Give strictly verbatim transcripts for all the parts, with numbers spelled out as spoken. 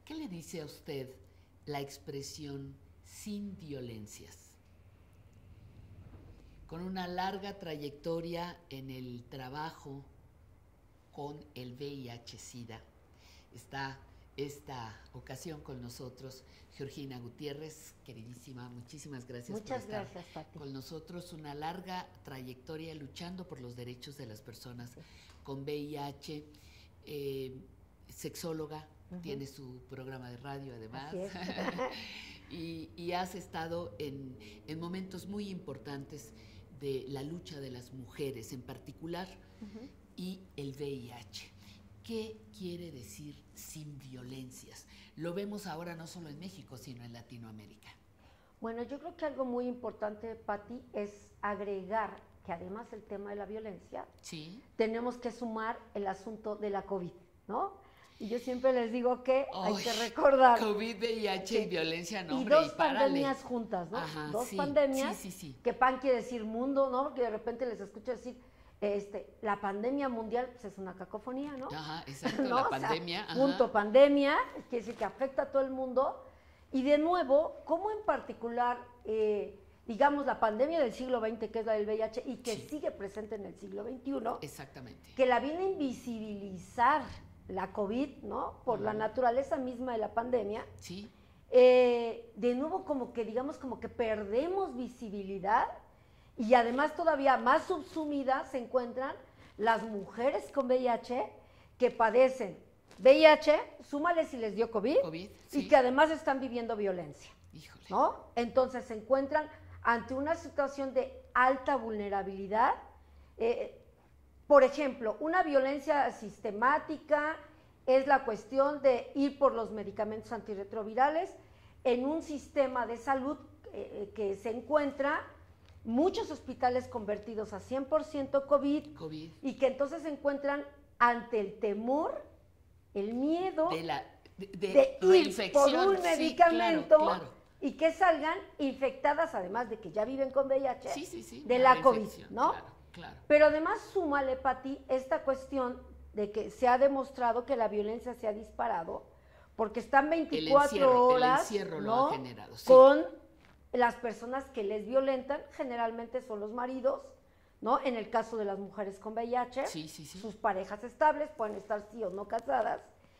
¿qué le dice a usted la expresión sin violencias? Con una larga trayectoria en el trabajo con el V I H-Sida, está esta ocasión con nosotros Georgina Gutiérrez, queridísima, muchísimas gracias Muchas por estar gracias, Pati. con nosotros. Una larga trayectoria luchando por los derechos de las personas sí. con V I H, eh, sexóloga, uh-huh. tiene su programa de radio además, y, y has estado en, en momentos muy importantes de la lucha de las mujeres en particular uh-huh. y el V I H. ¿Qué quiere decir sin violencias? Lo vemos ahora no solo en México, sino en Latinoamérica. Bueno, yo creo que algo muy importante, Pati, es agregar que además del tema de la violencia, sí. tenemos que sumar el asunto de la COVID, ¿no? Y yo siempre les digo que oh, hay que recordar... COVID, V I H y violencia, no, y hombre, dos y pandemias juntas, ¿no? Ajá, dos sí, pandemias, sí, sí, sí. que pan quiere decir mundo, ¿no? Porque de repente les escucho decir... Este, la pandemia mundial pues es una cacofonía, ¿no? Ajá, exacto, ¿no? la pandemia. O sea, ajá. punto pandemia, quiere decir que afecta a todo el mundo. Y de nuevo, ¿cómo en particular, eh, digamos, la pandemia del siglo veinte, que es la del V I H, y que sí. sigue presente en el siglo veintiuno? Exactamente. Que la viene a invisibilizar la COVID, ¿no? Por uh-huh. la naturaleza misma de la pandemia. Sí. Eh, de nuevo, como que, digamos, como que perdemos visibilidad. Y además todavía más subsumidas se encuentran las mujeres con V I H que padecen V I H, súmale si les dio COVID, COVID sí. y que además están viviendo violencia. Híjole. ¿No? Entonces se encuentran ante una situación de alta vulnerabilidad. Eh, por ejemplo, una violencia sistemática es la cuestión de ir por los medicamentos antirretrovirales en un sistema de salud eh, que se encuentra muchos hospitales convertidos a cien por ciento COVID, COVID y que entonces se encuentran ante el temor, el miedo de, la, de, de, de ir por un medicamento sí, claro, claro. y que salgan infectadas, además de que ya viven con V I H, sí, sí, sí, de la COVID, ¿no? Claro, claro. Pero además súmale, Pati, esta cuestión de que se ha demostrado que la violencia se ha disparado, porque están veinticuatro el encierro, horas, el encierro ¿no? lo ha generado, sí. Con las personas que les violentan, generalmente son los maridos, ¿no? En el caso de las mujeres con V I H, sí, sí, sí. sus parejas estables, pueden estar sí o no casadas.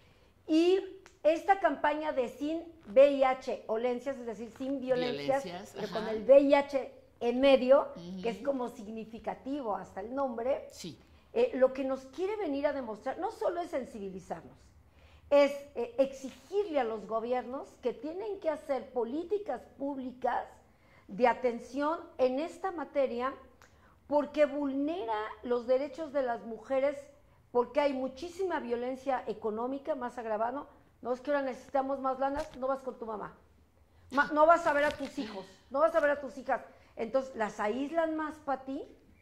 Y esta campaña de sin V I H, olencias, es decir, sin violencias, violencias pero con el V I H en medio, uh-huh. que es como significativo hasta el nombre, sí. eh, lo que nos quiere venir a demostrar no solo es sensibilizarnos, es eh, exigirle a los gobiernos que tienen que hacer políticas públicas de atención en esta materia, porque vulnera los derechos de las mujeres, porque hay muchísima violencia económica, más agravado. No es que ahora necesitamos más lanas, no vas con tu mamá, Ma, no vas a ver a tus hijos, no vas a ver a tus hijas, entonces las aíslan más para ti,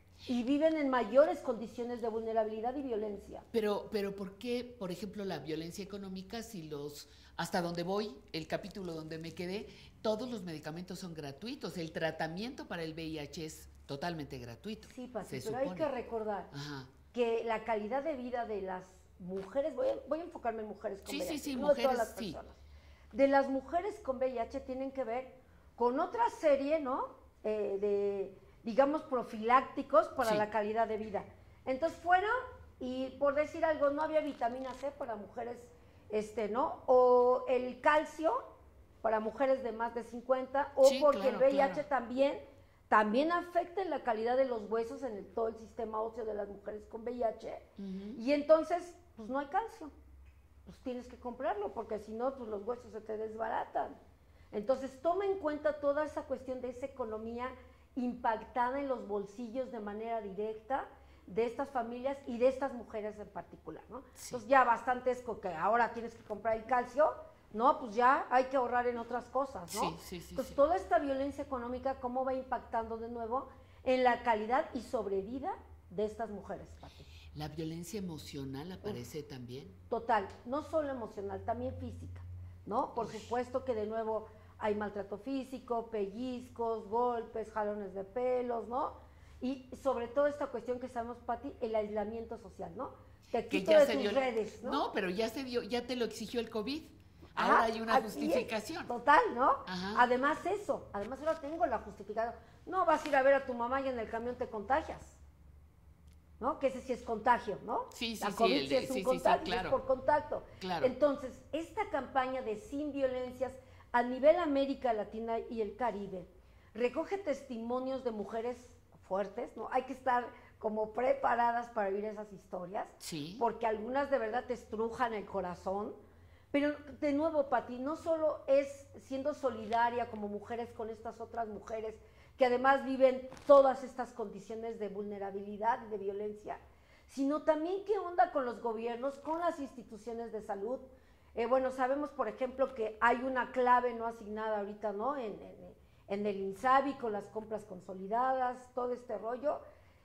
y viven en mayores condiciones de vulnerabilidad y violencia. Pero, pero ¿por qué, por ejemplo, la violencia económica, si los, hasta donde voy, el capítulo donde me quedé, todos los medicamentos son gratuitos, el tratamiento para el V I H es totalmente gratuito? Sí, Pati, pero supone. hay que recordar Ajá. que la calidad de vida de las mujeres, voy a, voy a enfocarme en mujeres con sí, V I H, sí, sí, no mujeres, de todas las sí. personas. De las mujeres con V I H tienen que ver con otra serie, ¿no? Eh, de... digamos, profilácticos para sí. la calidad de vida. Entonces fueron, y por decir algo, no había vitamina C para mujeres, este, ¿no? O el calcio para mujeres de más de cincuenta, o sí, porque claro, el V I H claro. también, también afecta en la calidad de los huesos en el, todo el sistema óseo de las mujeres con V I H, uh-huh. y entonces, pues no hay calcio, pues tienes que comprarlo, porque si no, pues los huesos se te desbaratan. Entonces, toma en cuenta toda esa cuestión de esa economía impactada en los bolsillos de manera directa de estas familias y de estas mujeres en particular, ¿no? Sí. Entonces ya bastante es que ahora tienes que comprar el calcio, ¿no? Pues ya hay que ahorrar en otras cosas, ¿no? Sí, sí, sí, Entonces sí. toda esta violencia económica, ¿cómo va impactando de nuevo en la calidad y sobrevida de estas mujeres, Pati? ¿La violencia emocional aparece Uf, también? Total, no solo emocional, también física, ¿no? Por Uy. supuesto que de nuevo hay maltrato físico, pellizcos, golpes, jalones de pelos, ¿no? Y sobre todo esta cuestión que sabemos, Pati, el aislamiento social, ¿no? Te quito que ya de se tus dio, redes, ¿no? No, pero ya se dio, ya te lo exigió el COVID. ahora Ajá, hay una así justificación. Es, total, ¿no? Ajá. Además eso, además ahora tengo la justificación. No vas a ir a ver a tu mamá y en el camión te contagias, ¿no? Que ese sí es contagio, ¿no? Sí, sí, la sí, COVID el sí de- es un sí, sí, sí, contagio, claro. es por contacto. Claro. Entonces, esta campaña de Sin Violencias a nivel América Latina y el Caribe recoge testimonios de mujeres fuertes, ¿no? Hay que estar como preparadas para vivir esas historias, Sí. porque algunas de verdad te estrujan el corazón, pero de nuevo, Pati, no solo es siendo solidaria como mujeres con estas otras mujeres que además viven todas estas condiciones de vulnerabilidad y de violencia, sino también qué onda con los gobiernos, con las instituciones de salud. Eh, bueno, sabemos, por ejemplo, que hay una clave no asignada ahorita, ¿no? En, en, en el INSABI, con las compras consolidadas, todo este rollo,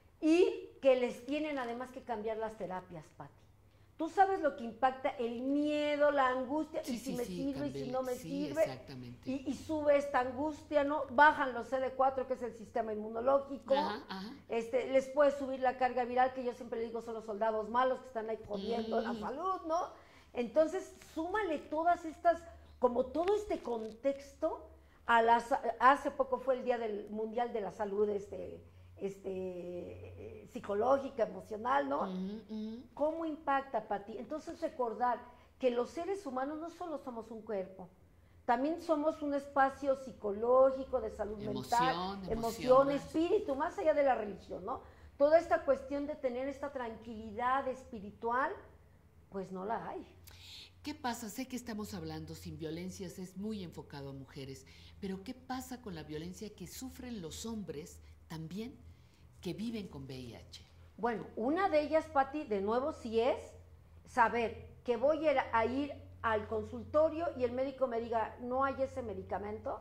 y que les tienen además que cambiar las terapias, Pati. Tú sabes lo que impacta el miedo, la angustia, Sí, y si sí, me sí, sirve también. y si no me Sí, sirve. exactamente. Y, y sube esta angustia, ¿no? Bajan los C D cuatro, que es el sistema inmunológico. Ajá, ajá. Este, les puede subir la carga viral, que yo siempre le digo son los soldados malos que están ahí jodiendo Mm. la salud, ¿no? Entonces, súmale todas estas, como todo este contexto, a las, hace poco fue el Día del Mundial de la Salud, este, este, eh, psicológica, emocional, ¿no? Uh-huh, uh-huh. ¿Cómo impacta, Pati? Entonces recordar que los seres humanos no solo somos un cuerpo, también somos un espacio psicológico, de salud Emoción, mental, emoción, emoción. espíritu, más allá de la religión, ¿no? Toda esta cuestión de tener esta tranquilidad espiritual, pues no la hay. ¿Qué pasa? Sé que estamos hablando sin violencias, es muy enfocado a mujeres, pero ¿qué pasa con la violencia que sufren los hombres también que viven con V I H? Bueno, una de ellas, Pati, de nuevo, sí es saber que voy a ir al consultorio y el médico me diga, no hay ese medicamento,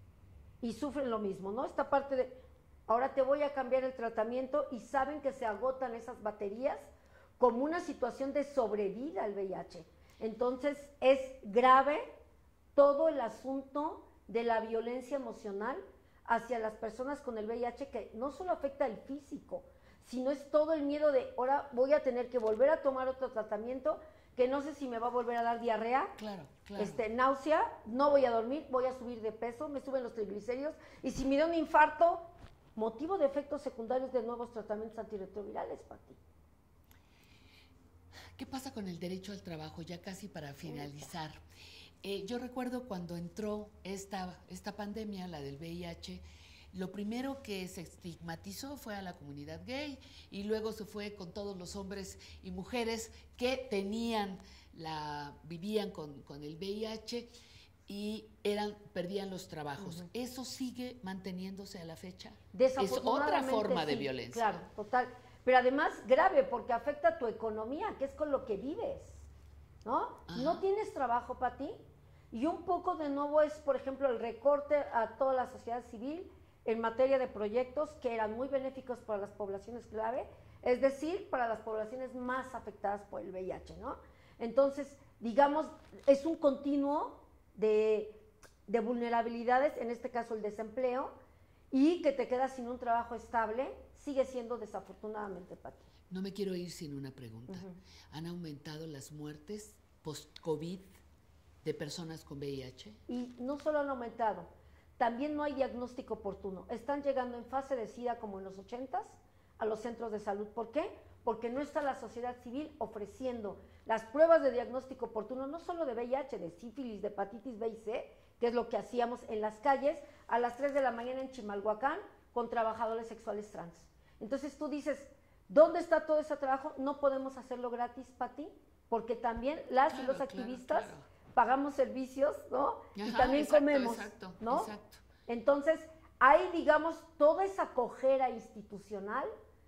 y sufren lo mismo, ¿no? Esta parte de, ahora te voy a cambiar el tratamiento, y saben que se agotan esas baterías como una situación de sobrevida al V I H. Entonces, es grave todo el asunto de la violencia emocional hacia las personas con el V I H, que no solo afecta al físico, sino es todo el miedo de, ahora voy a tener que volver a tomar otro tratamiento, que no sé si me va a volver a dar diarrea, claro, claro. Este, náusea, no voy a dormir, voy a subir de peso, me suben los triglicéridos, y si me da un infarto, motivo de efectos secundarios de nuevos tratamientos antirretrovirales, Pati. ¿Qué pasa con el derecho al trabajo? Ya casi para finalizar. Eh, yo recuerdo cuando entró esta, esta pandemia, la del V I H, lo primero que se estigmatizó fue a la comunidad gay, y luego se fue con todos los hombres y mujeres que tenían la, vivían con, con el V I H y eran, perdían los trabajos. Uh-huh. ¿Eso sigue manteniéndose a la fecha? Es otra forma de sí, violencia. Claro, total. Pero además grave, porque afecta a tu economía, que es con lo que vives, ¿no? Ajá. No tienes trabajo para ti, y un poco de nuevo es, por ejemplo, el recorte a toda la sociedad civil en materia de proyectos que eran muy benéficos para las poblaciones clave, es decir, para las poblaciones más afectadas por el V I H, ¿no? Entonces, digamos, es un continuo de, de vulnerabilidades, en este caso el desempleo, y que te quedas sin un trabajo estable, sigue siendo desafortunadamente, Pati. No me quiero ir sin una pregunta. Uh-huh. ¿Han aumentado las muertes post-COVID de personas con V I H? Y no solo han aumentado, también no hay diagnóstico oportuno. Están llegando en fase de SIDA como en los ochentas a los centros de salud. ¿Por qué? Porque no está la sociedad civil ofreciendo las pruebas de diagnóstico oportuno, no solo de V I H, de sífilis, de hepatitis B y C, que es lo que hacíamos en las calles a las tres de la mañana en Chimalhuacán con trabajadores sexuales trans. Entonces tú dices, ¿dónde está todo ese trabajo? No podemos hacerlo gratis, Pati, porque también las claro, y los activistas claro, claro. pagamos servicios, ¿no? Ajá, y también exacto, comemos, exacto, ¿no? Exacto. Entonces, hay, digamos, toda esa cojera institucional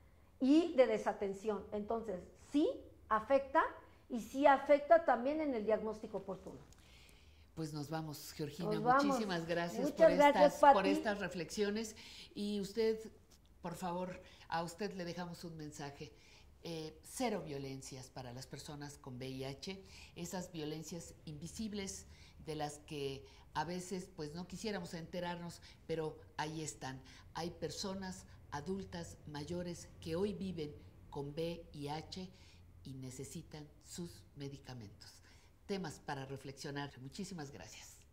y de desatención. Entonces, sí afecta, y sí afecta también en el diagnóstico oportuno. Pues nos vamos, Georgina. Nos vamos. Muchísimas gracias, Muchas por, gracias estas, por estas reflexiones. Y usted, por favor, a usted le dejamos un mensaje. Eh, cero violencias para las personas con V I H, esas violencias invisibles de las que a veces pues no quisiéramos enterarnos, pero ahí están. Hay personas adultas mayores que hoy viven con V I H y necesitan sus medicamentos. temas para reflexionar. Muchísimas gracias.